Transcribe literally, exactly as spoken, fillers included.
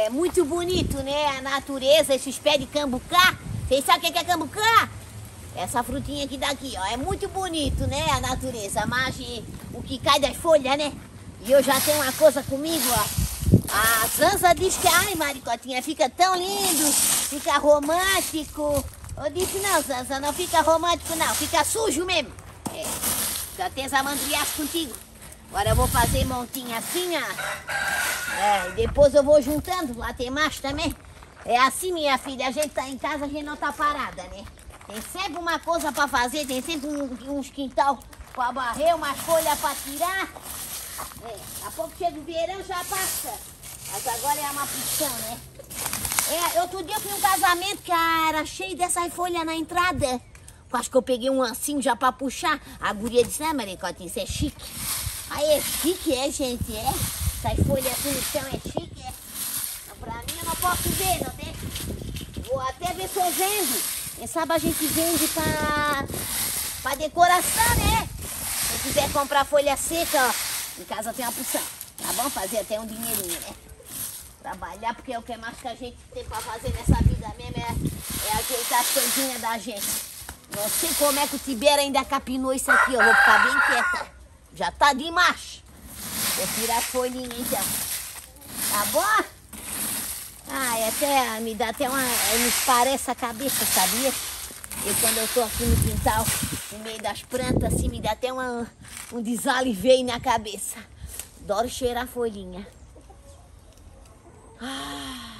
é muito bonito, né? A natureza, esses pés de cambucá. Vocês sabem o que é cambucá? Essa frutinha aqui daqui, ó. É muito bonito, né? A natureza. Mas o que cai das folhas, né? E eu já tenho uma coisa comigo, ó. A Zanza diz que, ai, Maricotinha, fica tão lindo, fica romântico. Eu disse, não, Zanza, não fica romântico, não. Fica sujo mesmo. É, já tem essa mandriagem contigo. Agora eu vou fazer montinha assim, ó. É, e depois eu vou juntando. Lá tem macho também. É assim, minha filha, a gente tá em casa, a gente não tá parada, né? Tem sempre uma coisa pra fazer, tem sempre um, uns quintal pra barrer, umas folhas pra tirar. É, daqui a pouco chega o verão, já passa. Mas agora é uma puxão, né? É, outro dia eu fui num casamento que ah, era cheio dessas folhas na entrada. Acho que eu peguei um ancinho já pra puxar. A guria disse, ah, Maricotinha, isso é chique. Aí é chique, é, gente, é? Essas folhas assim no chão é chique, é? Então, pra mim eu não posso ver, não tem? Vou até ver se eu vendo. Quem sabe a gente vende pra, pra decoração, né? Se quiser comprar folha seca, ó, em casa tem uma porção. Tá bom? Fazer até um dinheirinho, né? Trabalhar, porque é o que mais que a gente tem pra fazer nessa vida mesmo é, é ajeitar as coisinhas da gente. Não sei como é que o Tibério ainda capinou isso aqui, ó. Vou ficar bem quieta. Já tá demais. Vou tirar a folhinha então. Tá bom? Ah, é até, me dá até uma... me parece a cabeça, sabia? Eu quando eu tô aqui no quintal, no meio das plantas, assim, me dá até uma, um desalivei na cabeça. Adoro cheirar a folhinha. Ah...